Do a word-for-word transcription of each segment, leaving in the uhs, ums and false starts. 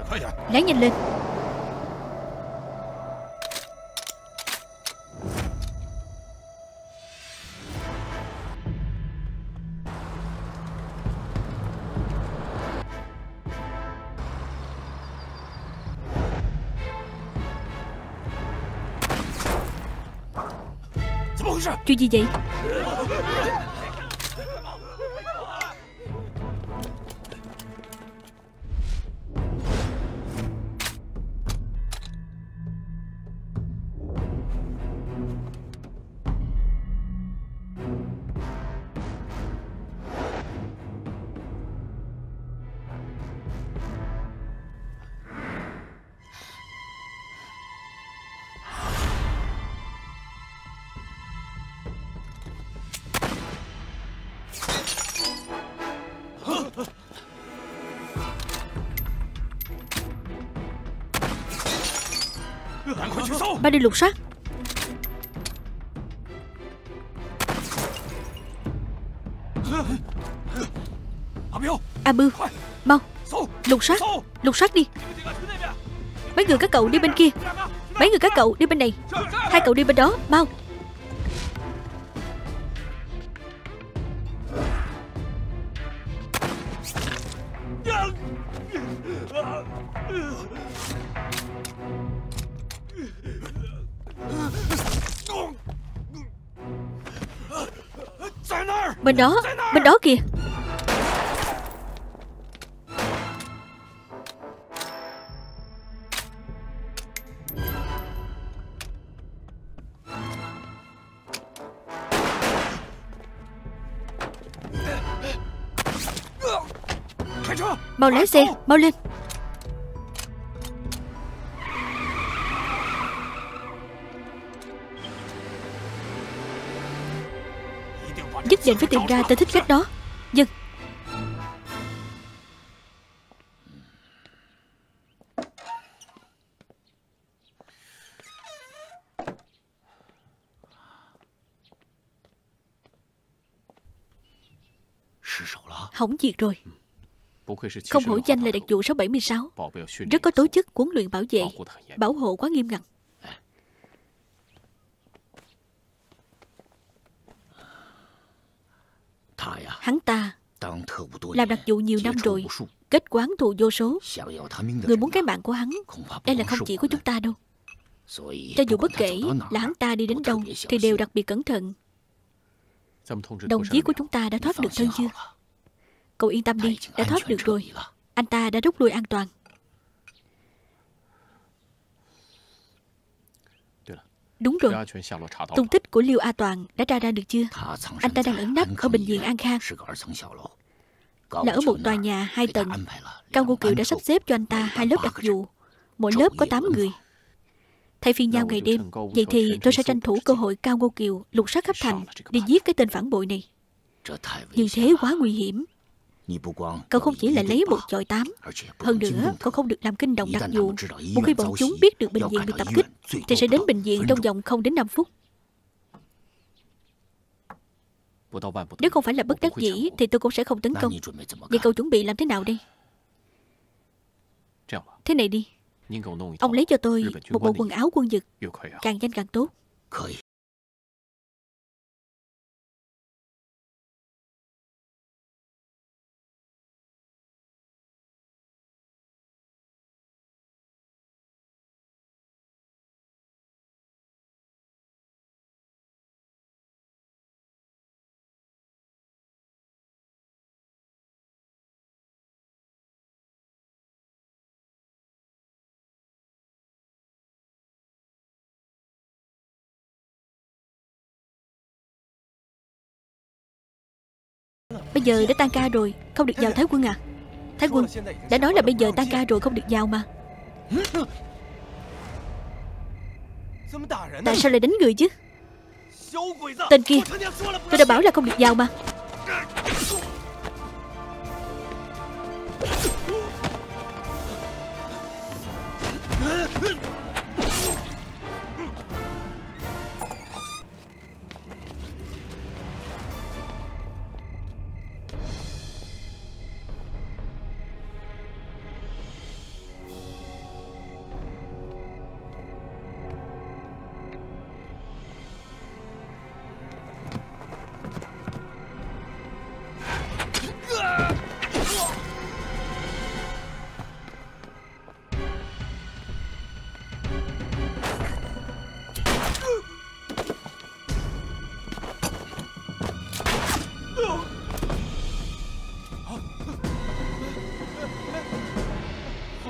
Lái nhanh lên. Chuyện gì vậy? Ba đi lục soát. A Bưu, mau lục soát. Lục soát đi. Mấy người các cậu đi bên kia. Mấy người các cậu đi bên này. Hai cậu đi bên đó, mau. Bên đó, bên đó kìa. Mau lái xe, mau lên. Nhất định phải tìm ra tên thích khách đó. Dân. Hỏng việc rồi. Không hổ danh là đặc vụ sáu bảy sáu. Rất có tố chất huấn luyện bảo vệ. Bảo hộ quá nghiêm ngặt. Hắn ta làm đặc vụ nhiều năm rồi, kết quán thù vô số. Người muốn cái mạng của hắn, đây là không chỉ của chúng ta đâu. Cho dù bất kể là hắn ta đi đến đâu thì đều đặc biệt cẩn thận. Đồng chí của chúng ta đã thoát được thân chưa? Cậu yên tâm đi, đã thoát được rồi. Anh ta đã rút lui an toàn. Đúng rồi. Tung tích của Liêu A Toàn đã tra ra được chưa? Anh ta đang ẩn nấp ở bệnh viện An Khang, là ở một tòa nhà hai tầng. Cao Ngô Kiều đã sắp xếp cho anh ta hai lớp đặc vụ, mỗi lớp có tám người, thay phiên nhau ngày đêm. Vậy thì tôi sẽ tranh thủ cơ hội Cao Ngô Kiều lục soát khắp thành, đi giết cái tên phản bội này. Như thế quá nguy hiểm. Cậu không chỉ là lấy một chọi tám, hơn nữa cậu không được làm kinh động đặc vụ. Một khi bọn chúng biết được bệnh viện bị tập kích thì sẽ đến bệnh viện trong vòng không đến năm phút. Nếu không phải là bất đắc dĩ thì tôi cũng sẽ không tấn công. Vậy cậu chuẩn bị làm thế nào đây? Thế này đi, ông lấy cho tôi một bộ quần áo quân dực, càng nhanh càng tốt. Bây giờ đã tan ca rồi, không được vào Thái Quân à? Thái Quân, đã nói là bây giờ tan ca rồi không được vào mà. Tại sao lại đánh người chứ? Tên kia, tôi đã bảo là không được vào mà.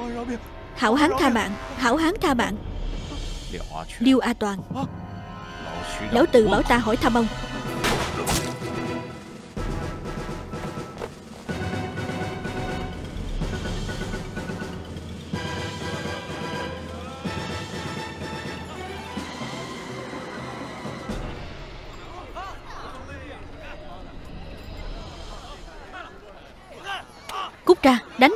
Hảo hán tha mạng, hảo hán tha mạng. Liêu A Toàn, lão tử bảo ta hỏi thăm ông. Cút ra, đánh.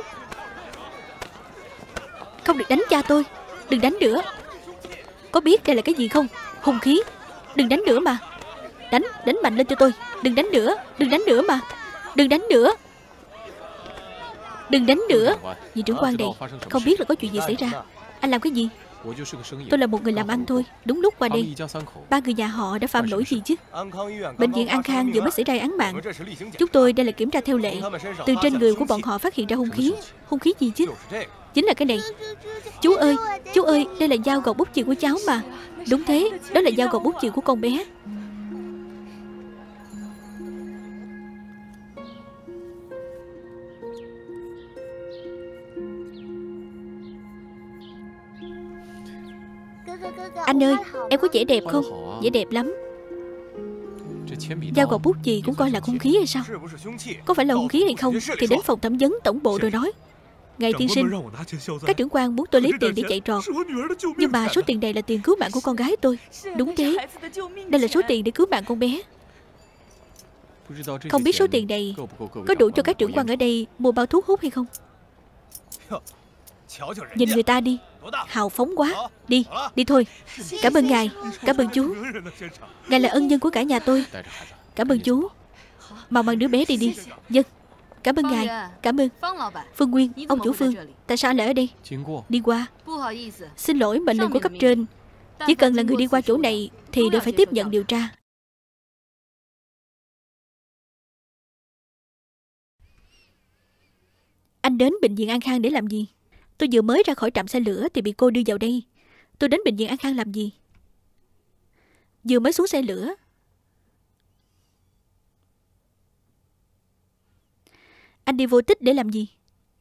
Không được đánh cha tôi. Đừng đánh nữa. Có biết đây là cái gì không? Hung khí. Đừng đánh nữa mà. Đánh, đánh mạnh lên cho tôi. Đừng đánh nữa, đừng đánh nữa mà. Đừng đánh nữa. Đừng đánh nữa. Vị trưởng quan đây, không biết là có chuyện gì xảy ra. Anh làm cái gì? Tôi là một người làm ăn thôi. Đúng lúc qua đây, ba người nhà họ đã phạm lỗi gì chứ? Bệnh viện An Khang vừa mới xảy ra án mạng. Chúng tôi đây là kiểm tra theo lệ. Từ trên người của bọn họ phát hiện ra hung khí. Hung khí gì chứ? Chính là cái này. Chú ơi, chú ơi, đây là dao gọt bút chì của cháu mà. Đúng thế, đó là dao gọt bút chì của con bé. Anh ơi, em có vẻ đẹp không? Vẻ đẹp lắm. Dao gọt bút chì cũng coi là hung khí hay sao? Có phải là hung khí hay không thì đến phòng thẩm vấn tổng bộ rồi nói. Ngài tiên sinh, các trưởng quan muốn tôi lấy tiền để chạy trọt, nhưng mà số tiền này là tiền cứu mạng của con gái tôi. Đúng thế, đây là số tiền để cứu mạng con bé. Không biết số tiền này có đủ cho các trưởng quan ở đây mua bao thuốc hút hay không? Nhìn người ta đi, hào phóng quá. Đi, đi thôi. Cảm ơn ngài, cảm ơn chú. Ngài là ân nhân của cả nhà tôi. Cảm ơn chú. Mau mang đứa bé đi đi. Dân. Cảm ơn ngài, cảm ơn. Phương Nguyên, ông chủ Phương, tại sao lại ở đây? Đi qua. Xin lỗi mệnh lệnh của cấp trên. Chỉ cần là người đi qua chỗ này thì đều phải tiếp nhận điều tra. Anh đến bệnh viện An Khang để làm gì? Tôi vừa mới ra khỏi trạm xe lửa thì bị cô đưa vào đây. Tôi đến bệnh viện An Khang làm gì? Vừa mới xuống xe lửa. Anh đi vô tích để làm gì?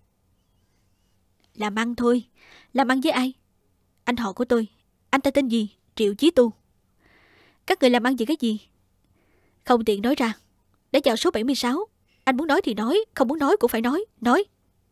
Làm ăn thôi. Làm ăn với ai? Anh họ của tôi. Anh ta tên gì? Triệu Chí Tu. Các người làm ăn gì cái gì? Không tiện nói ra. Đã vào số bảy mươi sáu. Anh muốn nói thì nói, không muốn nói cũng phải nói. Nói.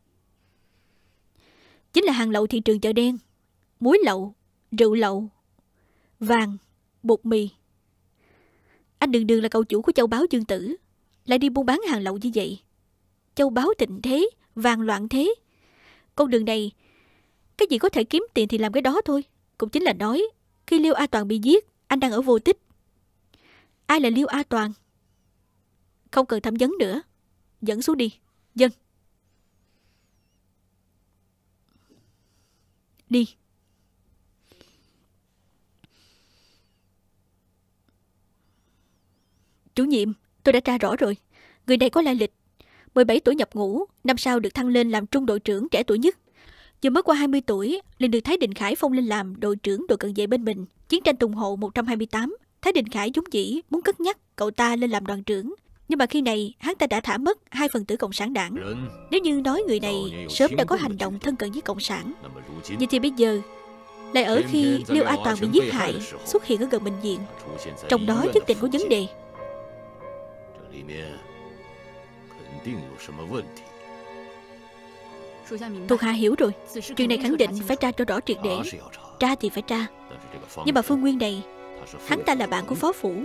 Chính là hàng lậu thị trường chợ đen. Muối lậu, rượu lậu, vàng, bột mì. Anh đường đường là cậu chủ của châu báu Dương Tử, lại đi buôn bán hàng lậu như vậy. Châu báu thịnh thế, vàng loạn thế. Con đường này, cái gì có thể kiếm tiền thì làm cái đó thôi. Cũng chính là nói, khi Liêu A Toàn bị giết, anh đang ở vô tích. Ai là Liêu A Toàn? Không cần thẩm vấn nữa. Dẫn xuống đi. Dân. Đi. Chủ nhiệm, tôi đã tra rõ rồi. Người này có lai lịch. mười bảy tuổi nhập ngũ, năm sau được thăng lên làm trung đội trưởng trẻ tuổi nhất. Vừa mới qua hai mươi tuổi, liền được Thái Đình Khải phong lên làm đội trưởng đội cận vệ bên mình. Chiến tranh Tùng Hộ một trăm hai mươi tám, Thái Đình Khải vốn dĩ muốn cất nhắc cậu ta lên làm đoàn trưởng. Nhưng mà khi này, hắn ta đã thả mất hai phần tử Cộng sản đảng. Nếu như nói người này sớm đã có hành động thân cận với Cộng sản, vậy thì bây giờ, lại ở khi Liêu A Toàn bị giết hại, xuất hiện ở gần bệnh viện. Trong đó nhất định có vấn đề. Thuộc hạ hiểu rồi. Chuyện này khẳng định phải tra cho rõ triệt để. Tra thì phải tra. Nhưng mà Phương Nguyên này, hắn ta là bạn của Phó Phủ.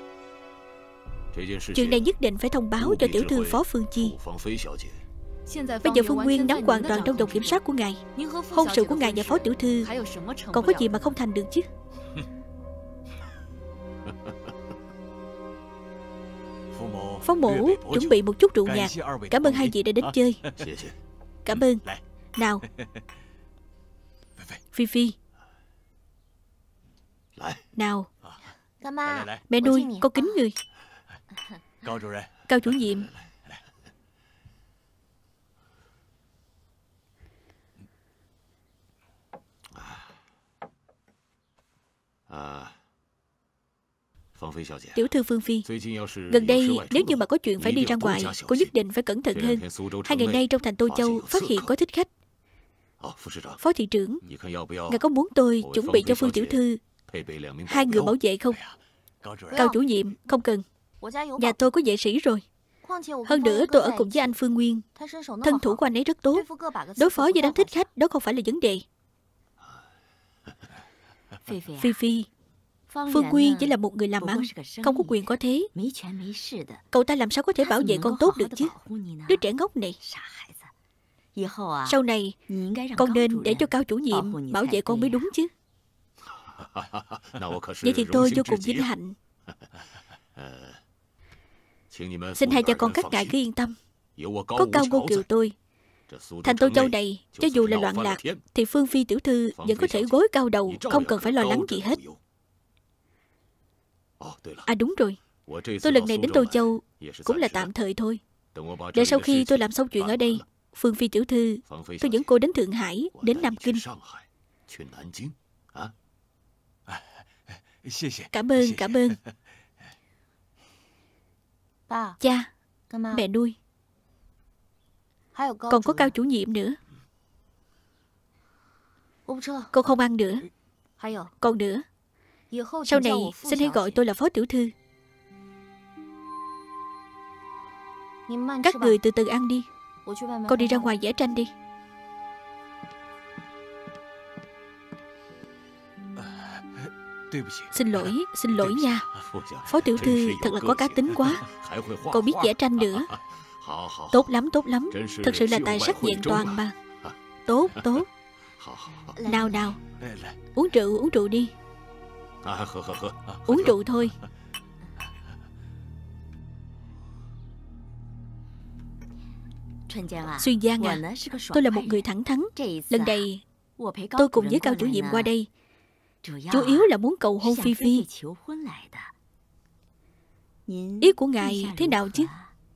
Chuyện này nhất định phải thông báo cho tiểu thư Phó Phương Chi. Bây giờ Phương Nguyên nắm hoàn toàn trong vòng kiểm soát của ngài. Hôn sự của ngài và Phó tiểu thư còn có gì mà không thành được chứ? Phó mổ chuẩn bị một chút rượu nhạt. Cảm ơn hai vị đã đến chơi. Cảm ơn. Nào, Phi Phi. Nào, mẹ nuôi, con kính người. Cao chủ nhiệm. Tiểu thư Phương Phi, gần đây nếu như mà có chuyện phải đi ra ngoài, cô nhất định phải cẩn thận hơn. Hai ngày nay trong thành Tô Châu phát hiện có thích khách. Phó thị trưởng, ngài có muốn tôi chuẩn bị cho Phương tiểu thư hai người bảo vệ không? Cao chủ nhiệm, không cần. Nhà tôi có vệ sĩ rồi. Hơn nữa tôi ở cùng với anh Phương Nguyên. Thân thủ của anh ấy rất tốt. Đối phó với đám thích khách đó không phải là vấn đề. Phi Phi, Phương Nguyên chỉ là một người làm ăn, không có quyền có thế. Cậu ta làm sao có thể bảo vệ con tốt được chứ? Đứa trẻ ngốc này. Sau này con nên để cho Cao chủ nhiệm bảo vệ con mới đúng chứ. Vậy thì tôi vô cùng vinh hạnh. Xin hai cha con các ngài cứ yên tâm. Có Cao Ngô Kiều tôi, thành Tô Châu này cho dù là loạn lạc thì Phương Phi tiểu thư vẫn có thể gối cao đầu, không cần phải lo lắng gì hết. À đúng rồi, tôi lần này đến Tô Châu cũng là tạm thời thôi. Để sau khi tôi làm xong chuyện ở đây, Phương Phi tiểu thư tôi dẫn cô đến Thượng Hải, đến Nam Kinh. Cảm ơn, cảm ơn. Cha, mẹ nuôi, còn có Cao chủ nhiệm nữa. Con không ăn nữa. Còn nữa, sau này xin hãy gọi tôi là Phó tiểu thư. Các người từ từ ăn đi. Con đi ra ngoài vẽ tranh đi. Xin lỗi, xin lỗi nha. Phó tiểu thư thật là có cá tính quá. Còn biết vẽ tranh nữa. Tốt lắm, tốt lắm. Thật sự là tài sắc vẹn toàn mà. Tốt, tốt. Nào nào, uống rượu, uống rượu đi. Uống rượu thôi. Xuyên Giang à, tôi là một người thẳng thắn. Lần này tôi cùng với Cao chủ nhiệm qua đây chủ yếu là muốn cầu hôn Phi Phi. Ý của ngài thế nào chứ?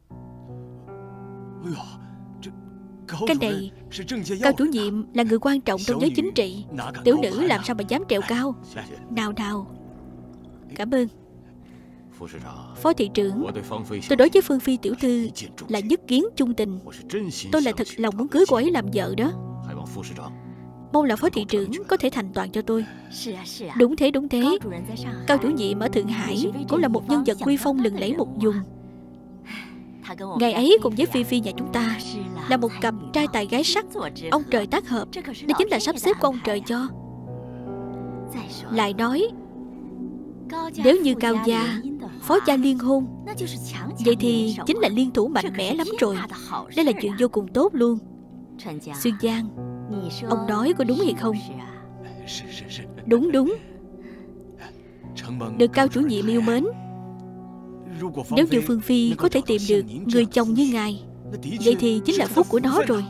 Cái này, Cao chủ nhiệm là người quan trọng trong giới chính trị. Tiểu nữ làm sao mà dám trèo cao. Nào nào. Cảm ơn. Phó thị trưởng, tôi đối với Phương Phi tiểu thư là nhất kiến chung tình. Tôi là thật lòng muốn cưới cô ấy làm vợ đó. Mong là Phó thị trưởng có thể thành toàn cho tôi. Đúng thế, đúng thế. Cao chủ nhiệm ở Thượng Hải cũng là một nhân vật uy phong lừng lẫy một vùng. Ngày ấy cùng với Phi Phi nhà chúng ta là một cặp trai tài gái sắc, ông trời tác hợp. Đây chính là sắp xếp của ông trời cho. Lại nói, nếu như Cao gia, Phó gia liên hôn, vậy thì chính là liên thủ mạnh mẽ lắm rồi. Đây là chuyện vô cùng tốt luôn. Xuyên Giang, ông nói có đúng hay không? Đúng đúng. Được Cao chủ nhiệm yêu mến. Nếu như Phương Phi có thể tìm được người chồng như ngài, vậy thì chính là phúc của nó rồi.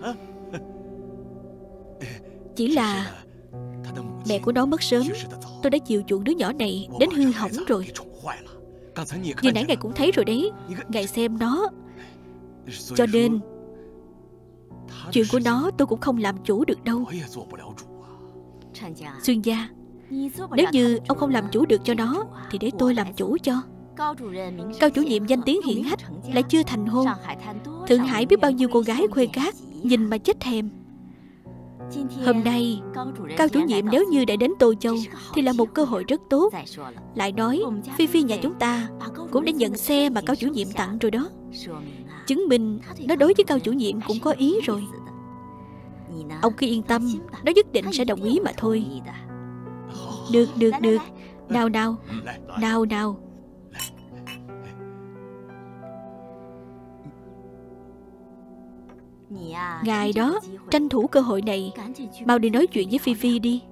Chỉ là mẹ của nó mất sớm, tôi đã chiều chuộng đứa nhỏ này đến hư hỏng rồi. Vừa nãy ngài cũng thấy rồi đấy. Ngài xem nó. Cho nên chuyện của nó tôi cũng không làm chủ được đâu. Xuyên Gia, nếu như ông không làm chủ được cho nó thì để tôi làm chủ cho. Cao chủ nhiệm danh tiếng hiển hách lại chưa thành hôn. Thượng Hải biết bao nhiêu cô gái khuê cát, nhìn mà chết thèm. Hôm nay Cao chủ nhiệm nếu như đã đến Tô Châu thì là một cơ hội rất tốt. Lại nói Phi Phi nhà chúng ta cũng đã nhận xe mà Cao chủ nhiệm tặng rồi đó. Chứng minh nó đối với Cao chủ nhiệm cũng có ý rồi. Ông cứ yên tâm, nó nhất định sẽ đồng ý mà thôi. Được, được, được. Nào nào, nào nào. Ngài đó, tranh thủ cơ hội này, mau đi nói chuyện với Phi Phi đi.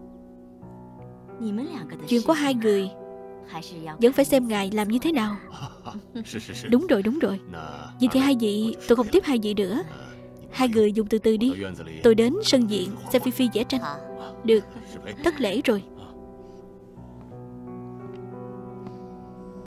Chuyện của hai người vẫn phải xem ngài làm như thế nào. Đúng rồi, đúng rồi. Vậy thì hai vị, tôi không tiếp hai vị nữa. Hai người dùng từ từ đi. Tôi đến sân viện xem Phi Phi vẽ tranh. Được, thất lễ rồi.